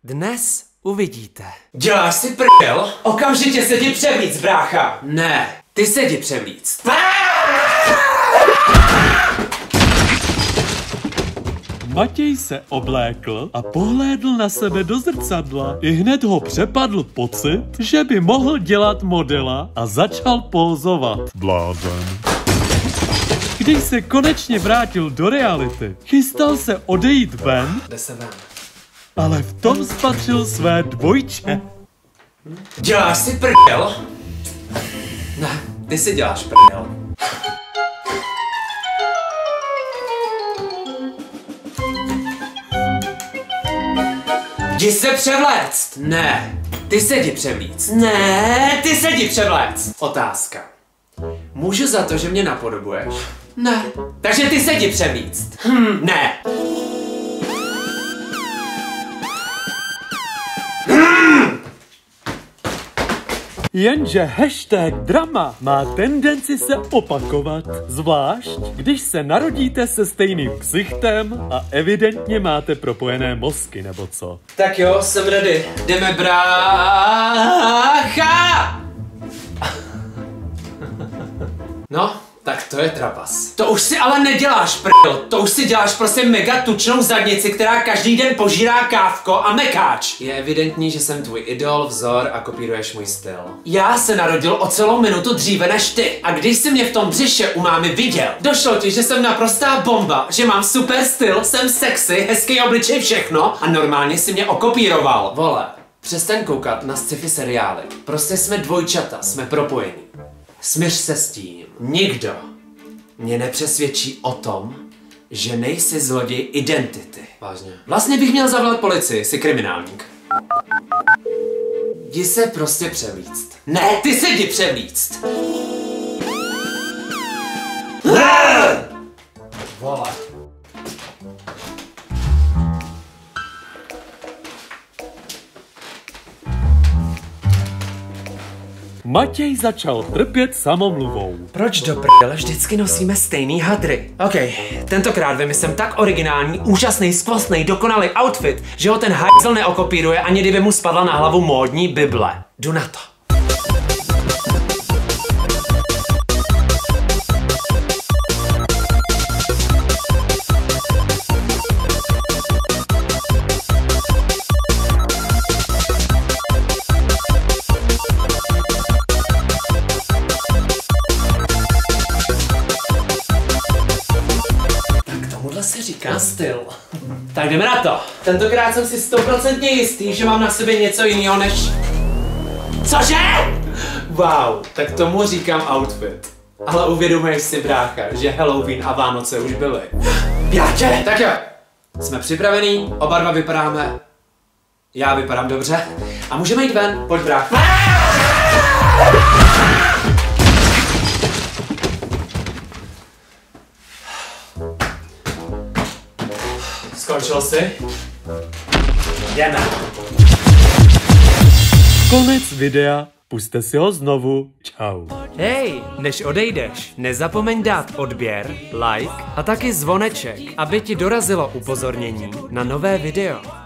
Dnes uvidíte. Děláš si prdel? Okamžitě se ti převlíc, brácha! Ne, ty se jdi převlíct. Matěj se oblékl a pohlédl na sebe do zrcadla. Ihned ho přepadl pocit, že by mohl dělat modela a začal pózovat. Blázen. Když se konečně vrátil do reality, chystal se odejít ven, Jde se ven. ale v tom spatřil své dvojče. Děláš si prdel? Ne, ty si děláš prdel. Jdi se převléct! Ne, ty se jdi převlíct. Ne, ty se jdi převléct! Otázka. Můžu za to, že mě napodobuješ? Ne. Takže ty se jdi převlíct. Ne. Jenže hashtag drama má tendenci se opakovat, zvlášť když se narodíte se stejným ksichtem a evidentně máte propojené mozky, nebo co? Tak jo, jsem ready. Jdeme, brácha! No, tak to je trapas. To už si ale neděláš prdel, to už si děláš prostě mega tučnou zadnici, která každý den požírá kávko a mekáč. Je evidentní, že jsem tvůj idol, vzor a kopíruješ můj styl. Já se narodil o celou minutu dříve než ty. A když jsi mě v tom břiše u mámy viděl, došlo ti, že jsem naprostá bomba, že mám super styl, jsem sexy, hezký obličej, všechno a normálně si mě okopíroval. Vole, přestaň koukat na sci-fi seriály. Prostě jsme dvojčata, jsme propojení. Smiř se s tím. Nikdo mě nepřesvědčí o tom, že nejsi zloděj identity. Vážně. Vlastně bych měl zavolat policii, jsi kriminálník. Jdi se prostě převlíct. Ne, ty se jdi převlíct. Vole. Matěj začal trpět samomluvou. Proč do prdele vždycky nosíme stejný hadry? OK, tentokrát vymyslím tak originální, úžasný, skvostný, dokonalý outfit, že ho ten hajzl neokopíruje, ani kdyby mu spadla na hlavu módní bible. Jdu na to. Tohle se říká styl. Tak jdeme na to. Tentokrát jsem si 100% jistý, že mám na sobě něco jiného než... Cože? Wow, tak tomu říkám outfit. Ale uvědomuješ si, brácha, že Halloween a Vánoce už byly. Pětě! Tak jo, jsme připravení, oba dva vypadáme. Já vypadám dobře. A můžeme jít ven, pojď brácha. Skončil jsi? Jdeme. Konec videa, pusťte si ho znovu, čau. Hej, než odejdeš, nezapomeň dát odběr, like a taky zvoneček, aby ti dorazilo upozornění na nové video.